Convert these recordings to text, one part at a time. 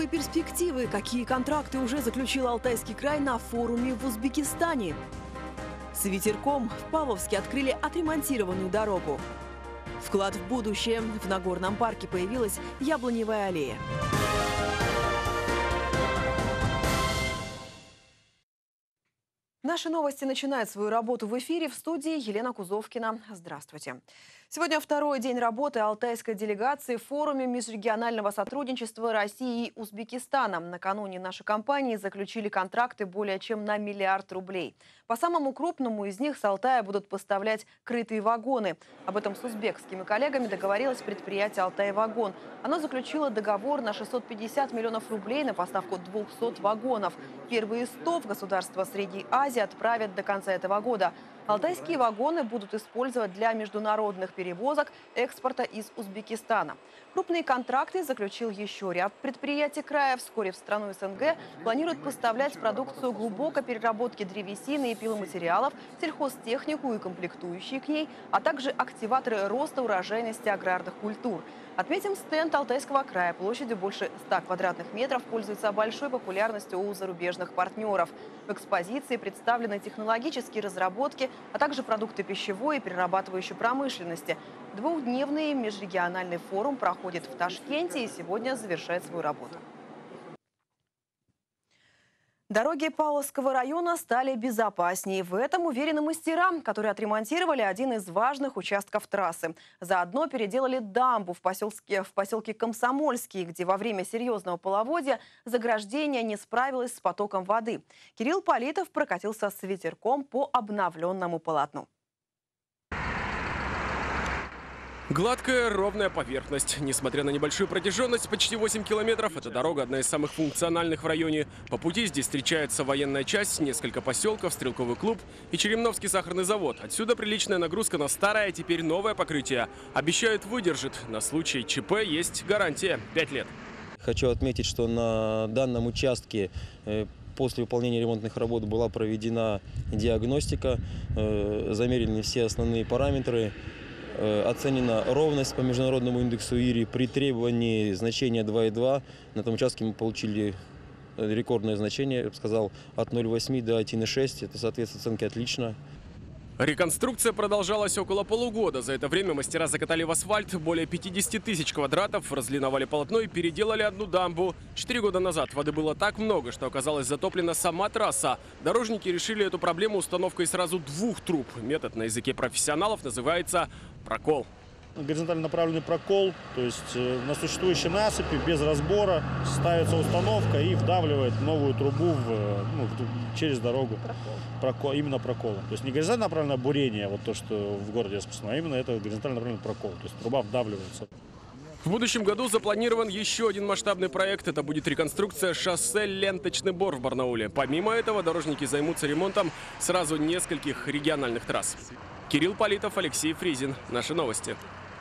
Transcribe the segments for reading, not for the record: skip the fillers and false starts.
новые перспективы? Какие контракты уже заключил Алтайский край на форуме в Узбекистане? С ветерком в Павловске открыли отремонтированную дорогу. Вклад в будущее. В Нагорном парке появилась яблоневая аллея. Наши новости начинают свою работу в эфире. В студии Елена Кузовкина. Здравствуйте. Сегодня второй день работы алтайской делегации в форуме межрегионального сотрудничества России и Узбекистана. Накануне наши компании заключили контракты более чем на 1 миллиард рублей. По самому крупному из них с Алтая будут поставлять крытые вагоны. Об этом с узбекскими коллегами договорилось предприятие «Алтай-вагон». Оно заключило договор на 650 миллионов рублей на поставку 200 вагонов. Первые 100 в государства Средней Азии отправят до конца этого года. Алтайские вагоны будут использовать для международных перевозок экспорта из Узбекистана. Крупные контракты заключил еще ряд предприятий края. Вскоре в страну СНГ планируют поставлять продукцию глубокой переработки древесины и пиломатериалов, сельхозтехнику и комплектующие к ней, а также активаторы роста урожайности аграрных культур. Отметим, стенд Алтайского края площадью больше 100 квадратных метров пользуется большой популярностью у зарубежных партнеров. В экспозиции представлены технологические разработки, а также продукты пищевой и перерабатывающей промышленности. Двухдневный межрегиональный форум проходит в Ташкенте и сегодня завершает свою работу. Дороги Павловского района стали безопаснее. В этом уверены мастера, которые отремонтировали один из важных участков трассы. Заодно переделали дамбу в поселке Комсомольский, где во время серьезного половодья заграждение не справилось с потоком воды. Кирилл Политов прокатился с ветерком по обновленному полотну. Гладкая, ровная поверхность. Несмотря на небольшую протяженность, почти 8 километров, эта дорога одна из самых функциональных в районе. По пути здесь встречается военная часть, несколько поселков, стрелковый клуб и Черемновский сахарный завод. Отсюда приличная нагрузка на старое, а теперь новое покрытие. Обещают, выдержит. На случай ЧП есть гарантия – 5 лет. Хочу отметить, что на данном участке после выполнения ремонтных работ была проведена диагностика, замерены все основные параметры. Оценена ровность по международному индексу ИРИ. При требовании значения 2,2 на этом участке мы получили рекордное значение, я бы сказал, от 0,8 до 1,6. Это соответствует оценке отлично. Реконструкция продолжалась около полугода. За это время мастера закатали в асфальт более 50 тысяч квадратов, разлиновали полотно и переделали одну дамбу. 4 года назад воды было так много, что оказалась затоплена сама трасса. Дорожники решили эту проблему установкой сразу 2 труб. Метод на языке профессионалов называется прокол. Горизонтально направленный прокол, то есть на существующей насыпи без разбора ставится установка и вдавливает новую трубу через дорогу. Именно проколом. То есть не горизонтально направленное бурение, вот то, что в городе распространено, а именно это горизонтально направленный прокол. То есть труба вдавливается. В будущем году запланирован еще один масштабный проект. Это будет реконструкция шоссе Ленточный Бор в Барнауле. Помимо этого, дорожники займутся ремонтом сразу нескольких региональных трасс. Кирилл Политов, Алексей Фризин. Наши новости.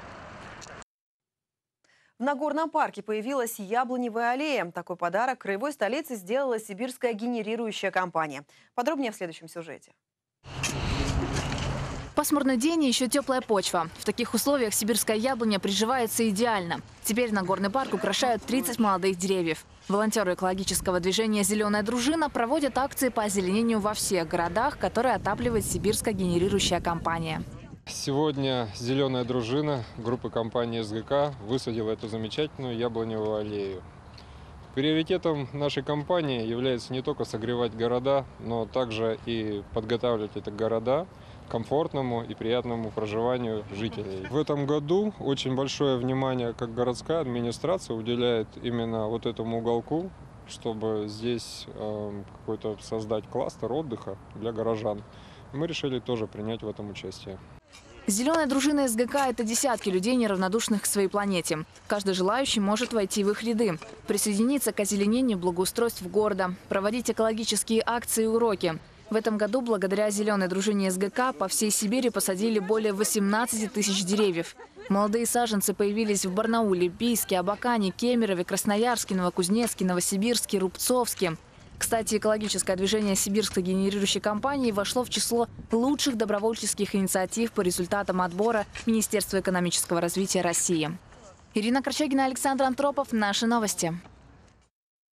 В Нагорном парке появилась яблоневая аллея. Такой подарок краевой столице сделала сибирская генерирующая компания. Подробнее в следующем сюжете. Пасмурный день и еще теплая почва. В таких условиях сибирская яблоня приживается идеально. Теперь Нагорный парк украшают 30 молодых деревьев. Волонтеры экологического движения «Зеленая дружина» проводят акции по озеленению во всех городах, которые отапливает сибирская генерирующая компания. Сегодня «Зеленая дружина» группы компании СГК высадила эту замечательную яблоневую аллею. Приоритетом нашей компании является не только согревать города, но также и подготавливать эти города к комфортному и приятному проживанию жителей. В этом году очень большое внимание, как городская администрация, уделяет именно вот этому уголку, чтобы здесь какой-то создать кластер отдыха для горожан. Мы решили тоже принять в этом участие. «Зеленая дружина» СГК – это десятки людей, неравнодушных к своей планете. Каждый желающий может войти в их ряды, присоединиться к озеленению благоустройств города, проводить экологические акции и уроки. В этом году благодаря «Зеленой дружине» СГК по всей Сибири посадили более 18 тысяч деревьев. Молодые саженцы появились в Барнауле, Бийске, Абакане, Кемерове, Красноярске, Новокузнецке, Новосибирске, Рубцовске. Кстати, экологическое движение сибирской генерирующей компании вошло в число лучших добровольческих инициатив по результатам отбора Министерства экономического развития России. Ирина Корчагина, Александр Антропов. Наши новости.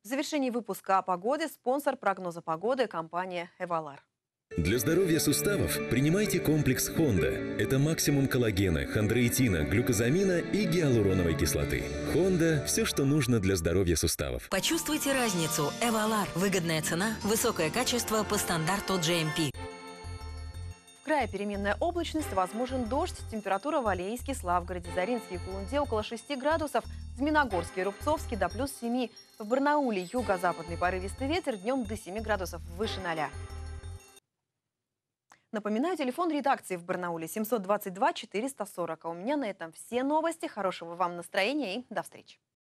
В завершении выпуска о погоде спонсор прогноза погоды – компания «Эвалар». Для здоровья суставов принимайте комплекс Хонда. Это максимум коллагена, хондроитина, глюкозамина и гиалуроновой кислоты. Хонда – все, что нужно для здоровья суставов. Почувствуйте разницу. Эвалар. Выгодная цена, высокое качество по стандарту GMP. В крае переменная облачность, возможен дождь. Температура в Алейске, Славгороде, Заринске и Кулунде около 6 градусов. В Змеиногорске и Рубцовске до плюс 7. В Барнауле юго-западный порывистый ветер, днем до 7 градусов выше 0. Напоминаю, телефон редакции в Барнауле 722 440. А у меня на этом все новости. Хорошего вам настроения и до встречи.